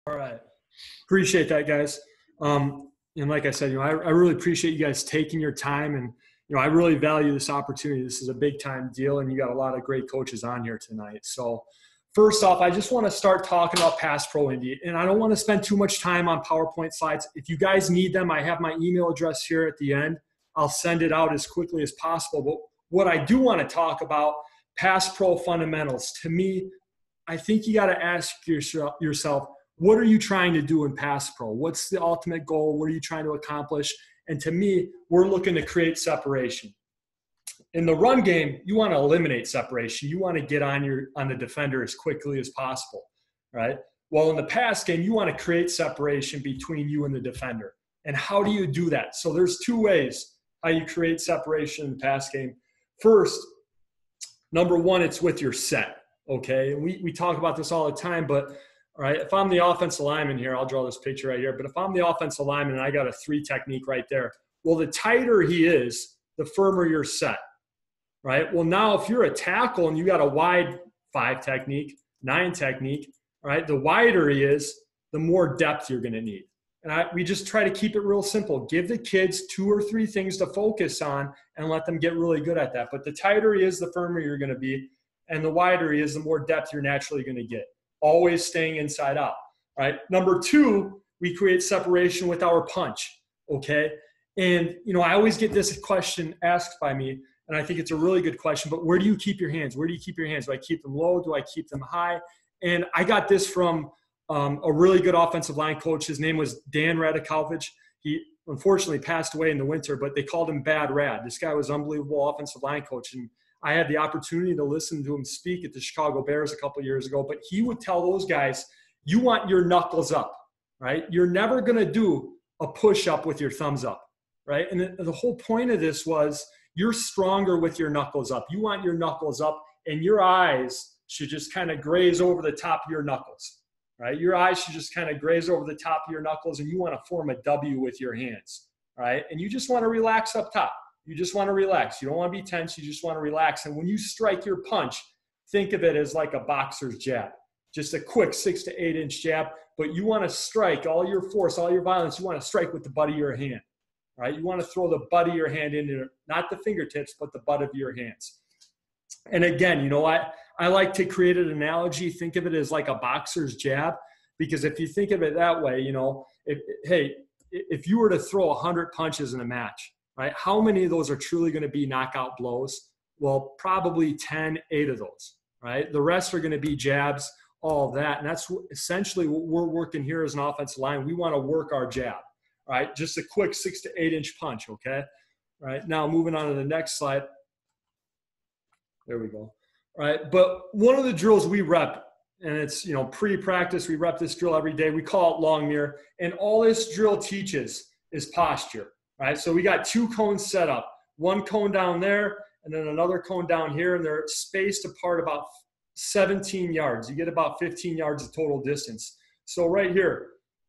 All right. Appreciate that, guys. And like I said, I really appreciate you guys taking your time, and I really value this opportunity. This is a big time deal, and you got a lot of great coaches on here tonight. So first off, I just want to start talking about Pass Pro Indy, and I don't want to spend too much time on PowerPoint slides. If you guys need them, I have my email address here at the end. I'll send it out as quickly as possible. But what I do want to talk about, Pass Pro fundamentals. To me, I think you got to ask yourself, what are you trying to do in Pass Pro? What's the ultimate goal? What are you trying to accomplish? And to me, we're looking to create separation. In the run game, you want to eliminate separation. You want to get on the defender as quickly as possible, right? Well, in the pass game, you want to create separation between you and the defender. And how do you do that? So there's two ways how you create separation in the pass game. First, number one, it's with your set, okay? And we talk about this all the time, but all right, if I'm the offensive lineman here, I'll draw this picture right here, but if I'm the offensive lineman and I got a 3 technique right there, well, the tighter he is, the firmer you're set, right? Well, now if you're a tackle and you got a wide 5 technique, 9 technique, right, the wider he is, the more depth you're going to need. And we just try to keep it real simple. Give the kids 2 or 3 things to focus on and let them get really good at that. But the tighter he is, the firmer you're going to be, and the wider he is, the more depth you're naturally going to get. Always staying inside out, right? Number 2, we create separation with our punch, okay? And, I always get this question asked by me, and I think it's a really good question, but where do you keep your hands? Where do you keep your hands? Do I keep them low? Do I keep them high? And I got this from a really good offensive line coach. His name was Dan Radakovich. He unfortunately passed away in the winter, but they called him Bad Rad. This guy was an unbelievable offensive line coach, and I had the opportunity to listen to him speak at the Chicago Bears a couple of years ago, but he would tell those guys, you want your knuckles up, right? You're never going to do a push-up with your thumbs up, right? And the whole point of this was you're stronger with your knuckles up. You want your knuckles up, and your eyes should just kind of graze over the top of your knuckles, right? Your eyes should just kind of graze over the top of your knuckles, and you want to form a W with your hands, right? And you just want to relax up top. You just want to relax. You don't want to be tense. You just want to relax. And when you strike your punch, think of it as like a boxer's jab, just a quick 6 to 8 inch jab. But you want to strike all your force, all your violence. You want to strike with the butt of your hand, right? You want to throw the butt of your hand into not the fingertips, but the butt of your hands. And again, I like to create an analogy. Think of it as like a boxer's jab, because if you think of it that way, if you were to throw 100 punches in a match, right? How many of those are truly going to be knockout blows? Well, probably 10, 8 of those, right? The rest are going to be jabs, all of that. And that's essentially what we're working here as an offensive line. We want to work our jab, right? Just a quick 6 to 8 inch punch, okay? Right, now moving on to the next slide. There we go. All right, but one of the drills we rep, and it's, pre-practice, we rep this drill every day. We call it long mirror. And all this drill teaches is posture. Right, so we got 2 cones set up, 1 cone down there and then another cone down here, and they're spaced apart about 17 yards. You get about 15 yards of total distance. So right here,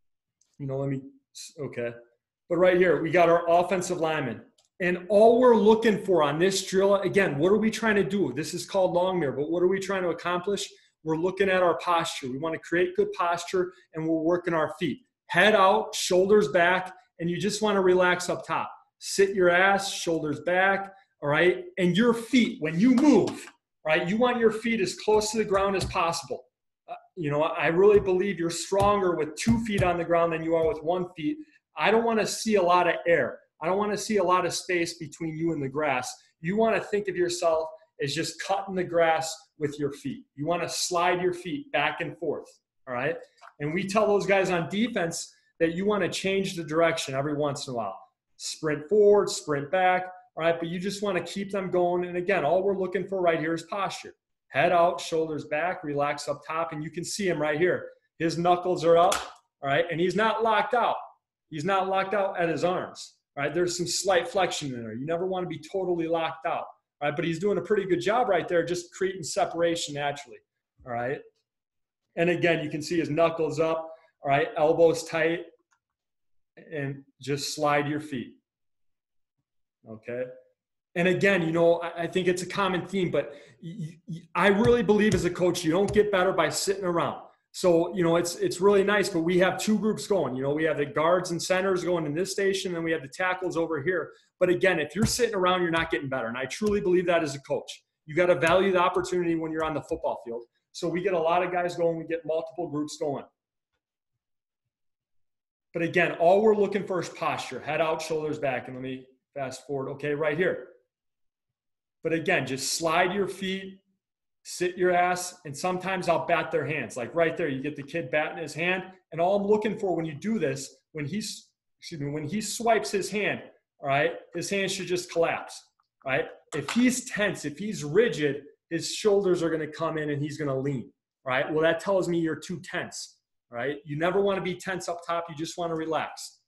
but right here, we got our offensive lineman. And all we're looking for on this drill, again, what are we trying to do? This is called long mirror, but what are we trying to accomplish? We're looking at our posture. We want to create good posture, and we're working our feet. Head out, shoulders back, and you just want to relax up top. Sit your ass, shoulders back, all right? And your feet, when you move, right, you want your feet as close to the ground as possible. I really believe you're stronger with 2 feet on the ground than you are with 1 foot. I don't want to see a lot of air. I don't want to see a lot of space between you and the grass. You want to think of yourself as just cutting the grass with your feet. You want to slide your feet back and forth, all right? And we tell those guys on defense that you want to change the direction every once in a while. Sprint forward, sprint back, all right? But you just want to keep them going. And again, all we're looking for right here is posture. Head out, shoulders back, relax up top, and you can see him right here. His knuckles are up, all right? And he's not locked out. He's not locked out at his arms, all right? There's some slight flexion in there. You never want to be totally locked out, all right? But he's doing a pretty good job right there, just creating separation naturally, all right? And again, you can see his knuckles up, all right, elbows tight, and just slide your feet, okay? And again, I think it's a common theme, but I really believe as a coach, you don't get better by sitting around. So, it's really nice, but we have two groups going. We have the guards and centers going in this station, and we have the tackles over here. But again, if you're sitting around, you're not getting better. And I truly believe that as a coach. You got to value the opportunity when you're on the football field. So we get a lot of guys going. We get multiple groups going. But again, all we're looking for is posture. Head out, shoulders back. And let me fast forward. Okay, right here. But again, just slide your feet, sit your ass, and sometimes I'll bat their hands. Like right there, you get the kid batting his hand. And all I'm looking for when you do this, when he swipes his hand, all right, his hand should just collapse, right? If he's tense, if he's rigid, his shoulders are going to come in and he's going to lean, right? Well, that tells me you're too tense, right? You never want to be tense up top. You just want to relax.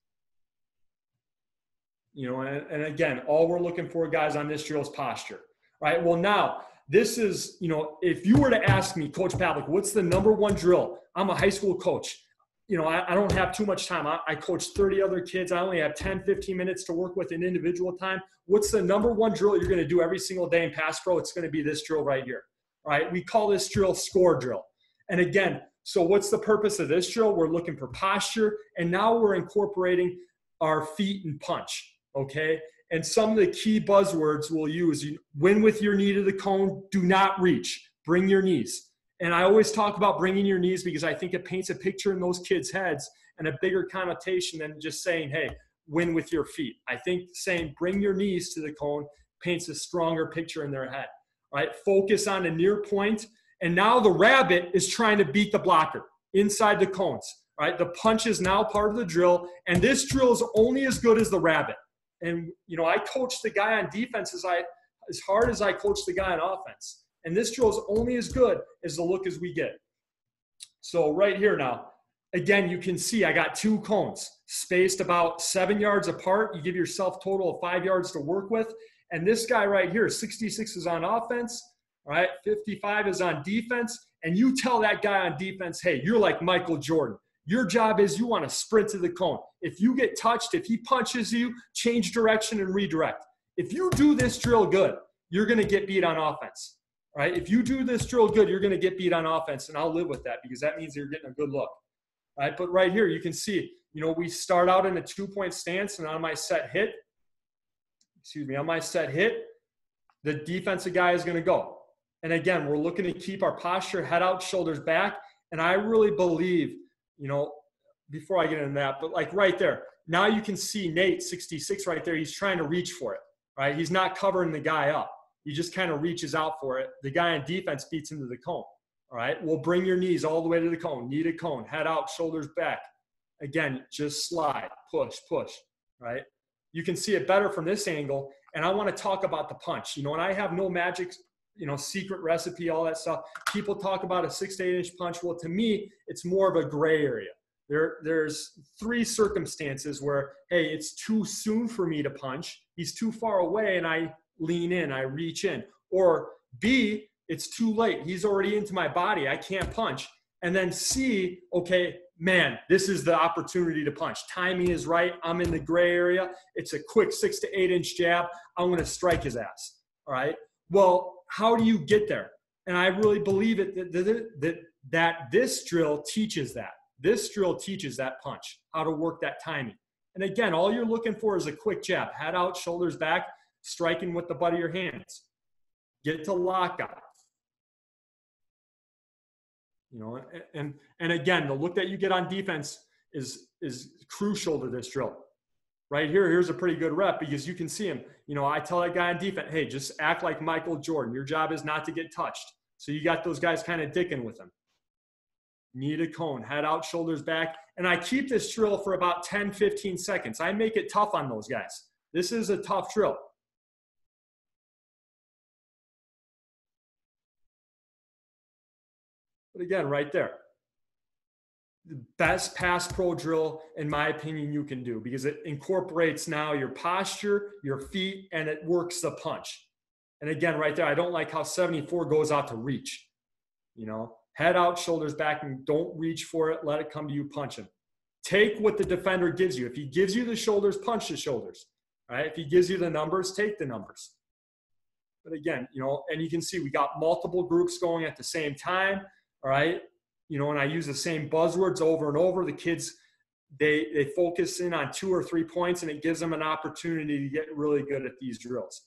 And again, all we're looking for, guys, on this drill is posture, right? Well, now, this is, if you were to ask me, Coach Pavlik, what's the number one drill? I'm a high school coach. I don't have too much time. I coach 30 other kids. I only have 10, 15 minutes to work with in individual time. What's the number one drill you're going to do every single day in pass pro? It's going to be this drill right here, right? We call this drill score drill. And again, so what's the purpose of this drill? We're looking for posture, and now we're incorporating our feet and punch, okay? And some of the key buzzwords we'll use, win with your knee to the cone, do not reach, bring your knees. And I always talk about bringing your knees because I think it paints a picture in those kids' heads and a bigger connotation than just saying, hey, win with your feet. I think saying bring your knees to the cone paints a stronger picture in their head, right? Focus on the near point. And now the rabbit is trying to beat the blocker inside the cones, right? The punch is now part of the drill. And this drill is only as good as the rabbit. And, I coach the guy on defense as hard as I coach the guy on offense. And this drill is only as good as the look as we get. So right here now, again, you can see I got two cones spaced about 7 yards apart. You give yourself total of 5 yards to work with. And this guy right here, 66 is on offense, all right? 55 is on defense. And you tell that guy on defense, hey, you're like Michael Jordan. Your job is you want to sprint to the cone. If you get touched, if he punches you, change direction and redirect. If you do this drill good, you're going to get beat on offense. Right? If you do this drill good, you're going to get beat on offense, and I'll live with that because that means you're getting a good look. Right? But right here, you can see, we start out in a 2-point stance, and on my set hit, the defensive guy is going to go. And again, we're looking to keep our posture, head out, shoulders back. And I really believe, before I get into that, but like right there, now you can see Nate, 66 right there, he's trying to reach for it, right? He's not covering the guy up. He just kind of reaches out for it. The guy on defense beats into the cone. All right. Well, bring your knees all the way to the cone. Knee to cone. Head out, shoulders back. Again, just slide, push, push. Right. You can see it better from this angle. And I want to talk about the punch. And I have no magic, secret recipe, all that stuff. People talk about a 6 to 8 inch punch. Well, to me, it's more of a gray area. There's 3 circumstances where, hey, it's too soon for me to punch. He's too far away, and I lean in, I reach in. Or B, it's too late. He's already into my body. I can't punch. And then C, okay, man, this is the opportunity to punch. Timing is right. I'm in the gray area. It's a quick 6 to 8 inch jab. I'm going to strike his ass. All right. Well, how do you get there? And I really believe that this drill teaches that. This drill teaches that punch, how to work that timing. And again, all you're looking for is a quick jab, head out, shoulders back, striking with the butt of your hands. Get to lockout. And again, the look that you get on defense is crucial to this drill. Right here, here's a pretty good rep because you can see him. I tell that guy on defense, hey, just act like Michael Jordan. Your job is not to get touched. So you got those guys kind of dicking with him. Knee to cone, head out, shoulders back. And I keep this drill for about 10, 15 seconds. I make it tough on those guys. This is a tough drill. But again, right there, the best pass pro drill, in my opinion, you can do because it incorporates now your posture, your feet, and it works the punch. And again, right there, I don't like how 74 goes out to reach. Head out, shoulders back, and don't reach for it. Let it come to you, punch him. Take what the defender gives you. If he gives you the shoulders, punch the shoulders. All right? If he gives you the numbers, take the numbers. But again, and you can see we got multiple groups going at the same time. All right. and I use the same buzzwords over and over. The kids, they focus in on 2 or 3 points, and it gives them an opportunity to get really good at these drills.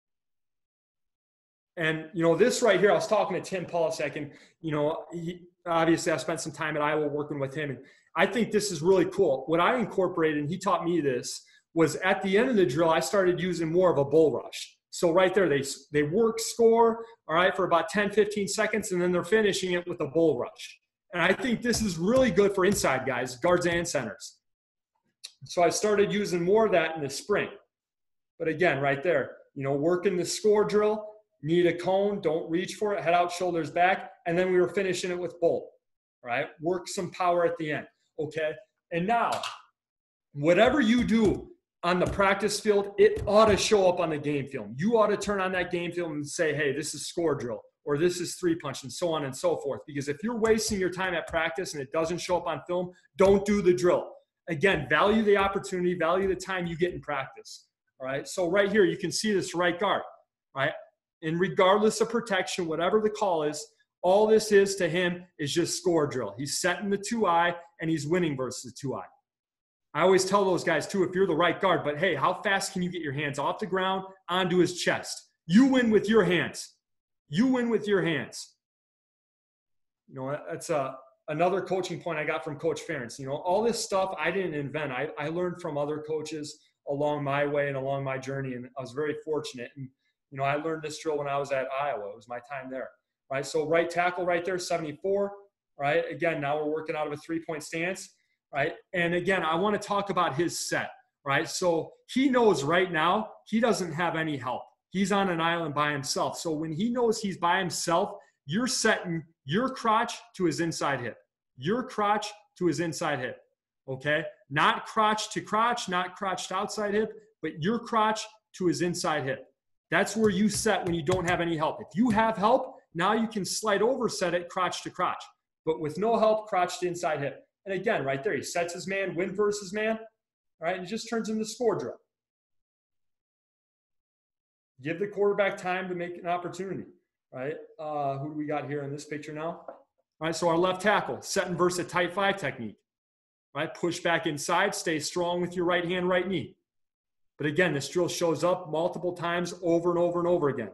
And, this right here, I was talking to Tim Polasek, and, obviously I spent some time at Iowa working with him. And I think this is really cool. What I incorporated, and he taught me this, was at the end of the drill, I started using more of a bull rush. So right there, they work, score, all right, for about 10, 15 seconds, and then they're finishing it with a bull rush. And I think this is really good for inside guys, guards and centers. So I started using more of that in the spring. But again, right there, working the score drill, need a cone, don't reach for it, head out, shoulders back, and then we were finishing it with bull, right? Work some power at the end, okay? And now, whatever you do on the practice field, it ought to show up on the game film. You ought to turn on that game film and say, hey, this is score drill, or this is 3-punch, and so on and so forth. Because if you're wasting your time at practice and it doesn't show up on film, don't do the drill. Again, value the opportunity, value the time you get in practice, all right? So right here, you can see this right guard, right? And regardless of protection, whatever the call is, all this is to him is just score drill. He's setting the 2-eye, and he's winning versus the 2-eye. I always tell those guys, too, if you're the right guard, but hey, how fast can you get your hands off the ground onto his chest? You win with your hands. You win with your hands. That's another coaching point I got from Coach Ferentz. All this stuff I didn't invent. I learned from other coaches along my way and along my journey, and I was very fortunate. And I learned this drill when I was at Iowa. It was my time there, right? So right tackle right there, 74, right? Again, now we're working out of a 3-point stance, right? And again, I want to talk about his set, right? So he knows right now he doesn't have any help. He's on an island by himself. So when he knows he's by himself, you're setting your crotch to his inside hip, your crotch to his inside hip, okay? Not crotch to crotch, not crotch to outside hip, but your crotch to his inside hip. That's where you set when you don't have any help. If you have help, now you can slide over, set it crotch to crotch. But with no help, crotch to inside hip. And again, right there, he sets his man, win versus man, all right, and it just turns into score drill. Give the quarterback time to make an opportunity, right? Who do we got here in this picture now? All right, so our left tackle, setting versus a tight 5 technique, right? Push back inside, stay strong with your right hand, right knee. But again, this drill shows up multiple times over and over and over again.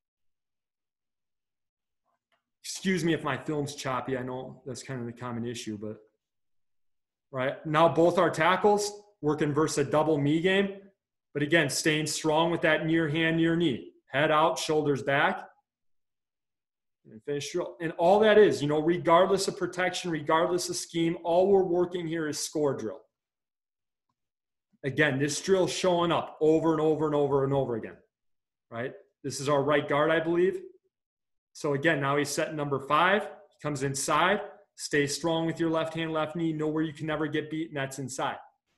Excuse me if my film's choppy. I know that's kind of the common issue, but right now both our tackles working versus a double me game. But again, staying strong with that near hand, near knee. Head out, shoulders back. And finish drill. And all that is, regardless of protection, regardless of scheme, all we're working here is score drill. Again, this drill showing up over and over and over and over again, right? This is our right guard, I believe. So again, now he's setting number 5. He comes inside. Stay strong with your left hand, left knee. Know where you can never get beat, and that's inside.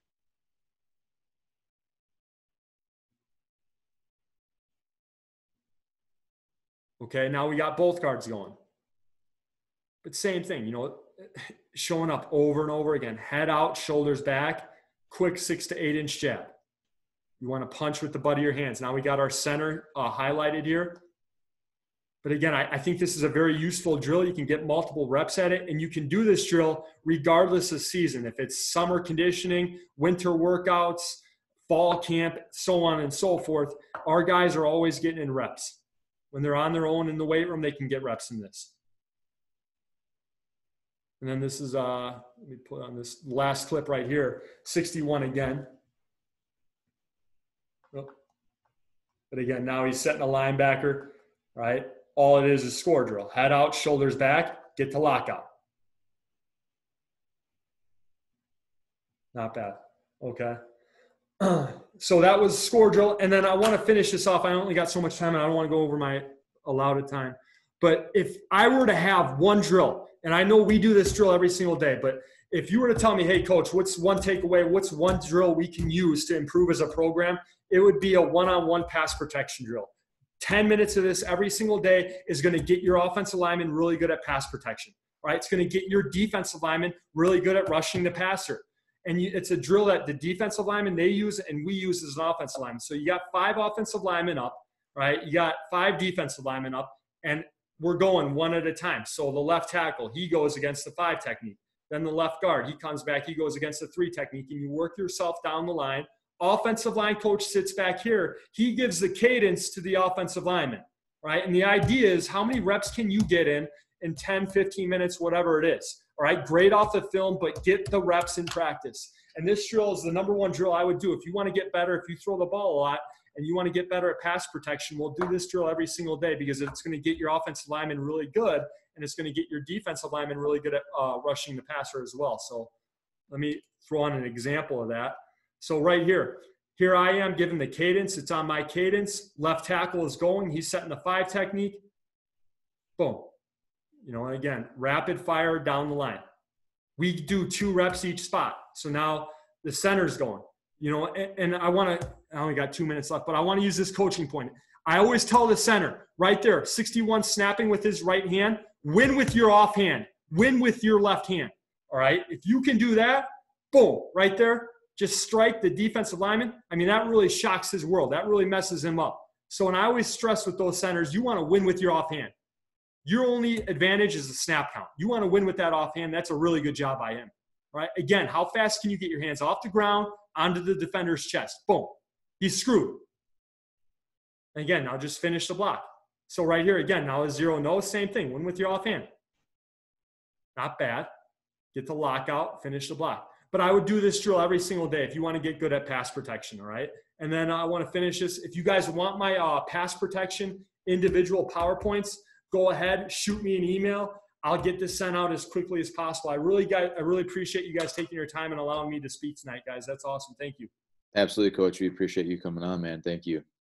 Okay, now we got both guards going. But same thing, showing up over and over again. Head out, shoulders back. Quick 6 to 8 inch jab. You want to punch with the butt of your hands. Now we got our center highlighted here. But again, I think this is a very useful drill. You can get multiple reps at it, and you can do this drill regardless of season. If it's summer conditioning, winter workouts, fall camp, so on and so forth, our guys are always getting in reps. When they're on their own in the weight room, they can get reps in this. And then this is, let me put on this last clip right here, 61 again. Oh. But again, now he's setting a linebacker, right? All it is score drill. Head out, shoulders back, get to lockout. Not bad. Okay. So that was score drill. And then I want to finish this off. I only got so much time, and I don't want to go over my allotted time. But if I were to have one drill, and I know we do this drill every single day, but if you were to tell me, hey, coach, what's one takeaway? What's one drill we can use to improve as a program? It would be a one-on-one pass protection drill. 10 minutes of this every single day is going to get your offensive lineman really good at pass protection, right? It's going to get your defensive lineman really good at rushing the passer. And it's a drill that the defensive linemen, they use and we use as an offensive lineman. So you got 5 offensive linemen up, right? You got 5 defensive linemen up. And we're going one at a time. So the left tackle, he goes against the 5 technique. Then the left guard, he comes back, he goes against the 3 technique, and you work yourself down the line. Offensive line coach sits back here. He gives the cadence to the offensive lineman, right? And the idea is how many reps can you get in 10, 15 minutes, whatever it is, all right? Grade off the film, but get the reps in practice. And this drill is the number one drill I would do. If you want to get better, if you throw the ball a lot and you want to get better at pass protection, we'll do this drill every single day because it's going to get your offensive lineman really good, and it's going to get your defensive lineman really good at rushing the passer as well. So let me throw on an example of that. So right here I am giving the cadence. It's on my cadence. Left tackle is going. He's setting the 5 technique. Boom. You know, and again, rapid fire down the line. We do 2 reps each spot. So now the center's going, you know, and I only got 2 minutes left, but I want to use this coaching point. I always tell the center right there, 61 snapping with his right hand, win with your offhand, win with your left hand. All right. If you can do that, boom, right there, just strike the defensive lineman. I mean, that really shocks his world. That really messes him up. So when I always stress with those centers, you want to win with your offhand. Your only advantage is the snap count. You want to win with that offhand. That's a really good job by him. All right. Again, how fast can you get your hands off the ground onto the defender's chest? Boom. He's screwed. And again, now just finish the block. So right here, again, now a 0-no, same thing. Win with your offhand. Not bad. Get the lockout, finish the block. But I would do this drill every single day if you want to get good at pass protection, all right? And then I want to finish this. If you guys want my pass protection individual PowerPoints, go ahead, shoot me an email. I'll get this sent out as quickly as possible. I really appreciate you guys taking your time and allowing me to speak tonight, guys. That's awesome. Thank you. Absolutely, Coach. We appreciate you coming on, man. Thank you.